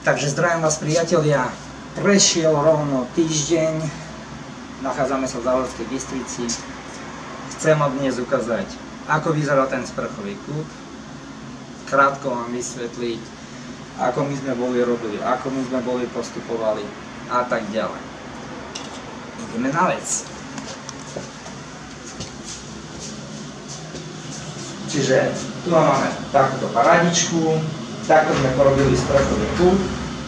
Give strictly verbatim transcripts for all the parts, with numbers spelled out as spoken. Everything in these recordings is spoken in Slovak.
Takže zdravím vás, priatelia. Prešiel rovno týždeň, nachádzame sa v Záhorskej Bystrici. Chcem vám dnes ukázať, ako vyzerá ten sprchový kút. Krátko vám vysvetliť, ako my sme boli robili, ako my sme boli postupovali a tak ďalej. Ideme na vec. Čiže tu máme takúto paradičku, takto sme porobili sprchový kút.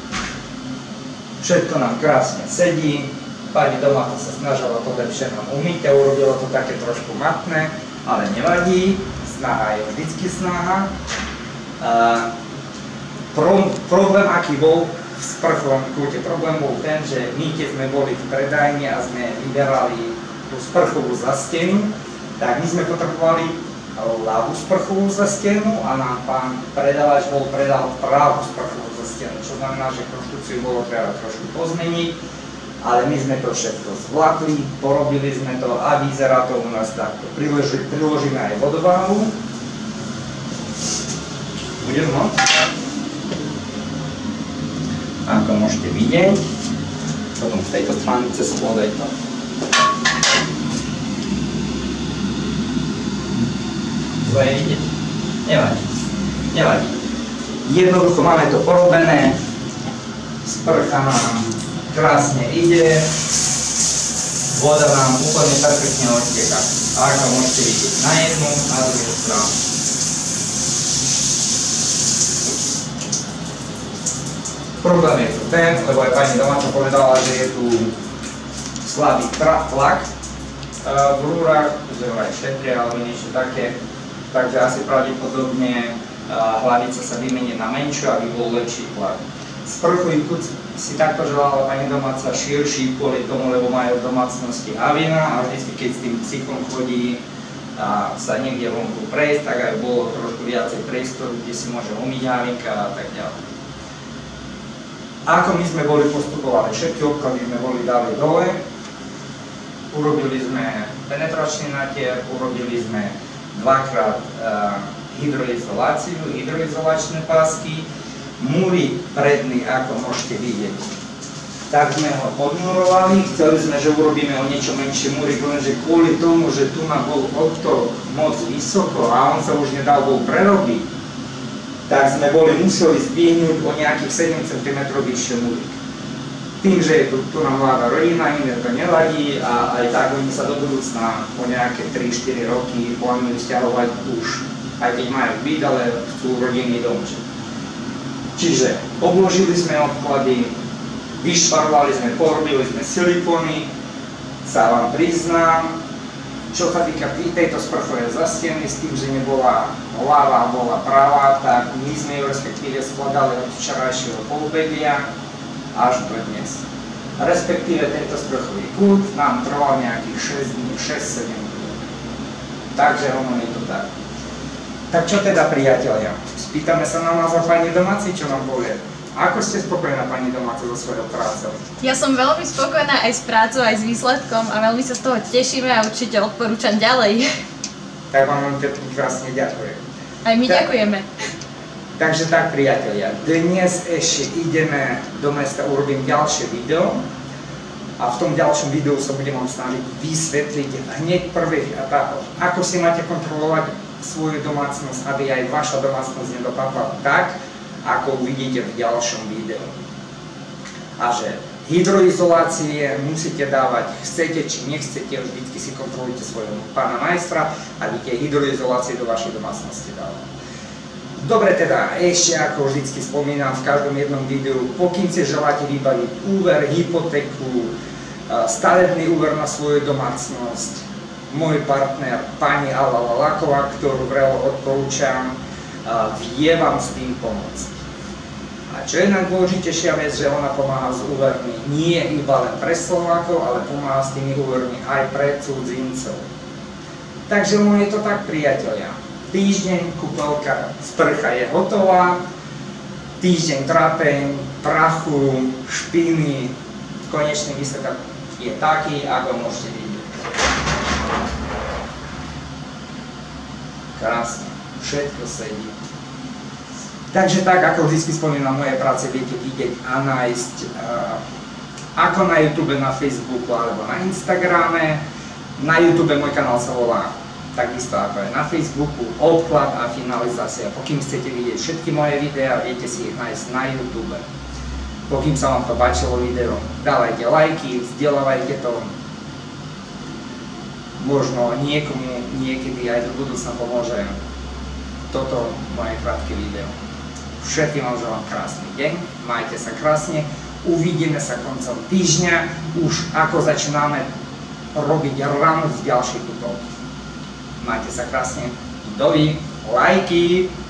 Všetko nám krásne sedí. Pani doma sa snažila to lepšie nám umyť a urobilo to také trošku matné, ale nevadí. Snaha je vždycky snaha. Uh, pro, problém, aký bol v sprchovom kúte, problém bol ten, že my, keď sme boli v predajni a sme vyberali tú sprchovú zastenu, tak my sme potrebovali ľavú sprchovú zastenu a nám pán predávač bol predal pravú sprchovú zastenu, čo znamená, že konštrukciu bolo treba trošku pozmeniť, ale my sme to všetko zvládli, porobili sme to a vyzerá to u nás takto. Priloži, priložíme aj vodováhu. Budem môcť. Ako môžete vidieť, potom z tejto strany cez spodaj to. To je vidieť. Nevadí. Nevadí. Jednoducho máme to porobené. Sprcha nám krásne ide. Voda nám úplne perfektne odteká. Ako môžete vidieť na jednu a na druhú stranu. Problém je tu ten, lebo aj pani domáča povedala, že je tu slabý tlak v rúrach, že ho aj šetria alebo niečo také. Takže asi pravdepodobne hlavica sa vymení na menšiu, aby bol lepší tlak. Sprchový kút si takto želala pani domáca širší kvôli tomu, lebo majú v domácnosti havina a vždy, keď s tým psíkom chodí a sa niekde vonku prejsť, tak aj bolo trošku viacej priestoru, kde si môže umyť havinka a tak ďalej. Ako my sme boli postupovali, všetky obklady sme boli dali dole, urobili sme penetračný natier, urobili sme dvakrát uh, hydroizoláciu, hydroizolačné pásky, múry predný, ako môžete vidieť. Tak sme ho podmurovali, chceli sme, že urobíme o niečo menšie múry, lenže kvôli tomu, že tu ma bol odtok moc vysoko a on sa už nedal bol prerobiť, tak sme boli museli zdvihnúť o nejakých sedem centimetrov vyššie múry. Tým, že je tu, tu nám mladá rodina, iné to nevadí a aj tak oni sa do budúcna po nejaké tri štyri roky plánujú sťahovať už, aj keď majú byt, ale chcú rodinný domček. Čiže obložili sme obklady, vyšparovali sme, porobili sme silikóny, sa vám priznám, čo sa týka tejto sprchovej zasteny, s tým, že nebola ľavá, bola pravá, tak my sme ju respektíve skladali od včerajšieho polobedia až do dnes. Respektíve tento sprchový kút nám trval nejakých šesť dní, šesť sedem dní. Takže ono je to tak. Tak čo teda, priatelia? Spýtame sa na nás a pani domáci, čo nám povie. Ako ste spokojná, pani domáca, so svojou prácou? Ja som veľmi spokojná aj s prácou, aj s výsledkom a veľmi sa z toho tešíme a určite odporúčam ďalej. Tak vám veľmi krásne ďakujem. Aj my tak ďakujeme. Takže tak, priatelia, dnes ešte ideme do mesta, urobím ďalšie video a v tom ďalšom videu sa budem vám snažiť vysvetliť hneď prvých etapov, ako si máte kontrolovať svoju domácnosť, aby aj vaša domácnosť nedopadla tak, ako uvidíte v ďalšom videu. A že hydroizolácie musíte dávať, chcete či nechcete, vždycky si kontrolujte svojho pána majstra, aby tie hydroizolácie do vašej domácnosti dávali. Dobre teda, ešte ako vždycky spomínam v každom jednom videu, pokým si želáte vybaviť úver, hypotéku, stavebný úver na svoju domácnosť, môj partner pani Alva Laláková, ktorú vrelo odporúčam, vie vám s tým pomôcť. A čo je najdôležitejšia vec, že ona pomáha s úvermi nie iba len pre Slovákov, ale pomáha s tými úvermi aj pre cudzincov. Takže ono je to tak, priatelia. Týždeň, kúpeľka, sprcha je hotová, týždeň trápeň, prachu, špiny, konečný výsledok je taký, ako môžete vidieť. Krásne, všetko sedí. Takže tak, ako vždy spomínam, moje práce viete vidieť a nájsť uh, ako na YouTube, na Facebooku alebo na Instagrame. Na YouTube môj kanál sa volá takisto ako aj na Facebooku, Odklad a finalizácia. Pokým chcete vidieť všetky moje videá, viete si ich nájsť na YouTube. Pokým sa vám to páčilo video, dávajte lajky, zdieľavajte to. Možno niekomu niekedy aj do budúcna pomôže toto moje krátke video. Všetkým vám želám krásny deň, majte sa krásne, uvidíme sa koncom týždňa, už ako začíname robiť ráno z ďalších tutovky. Majte sa krásne, dovi, lajky!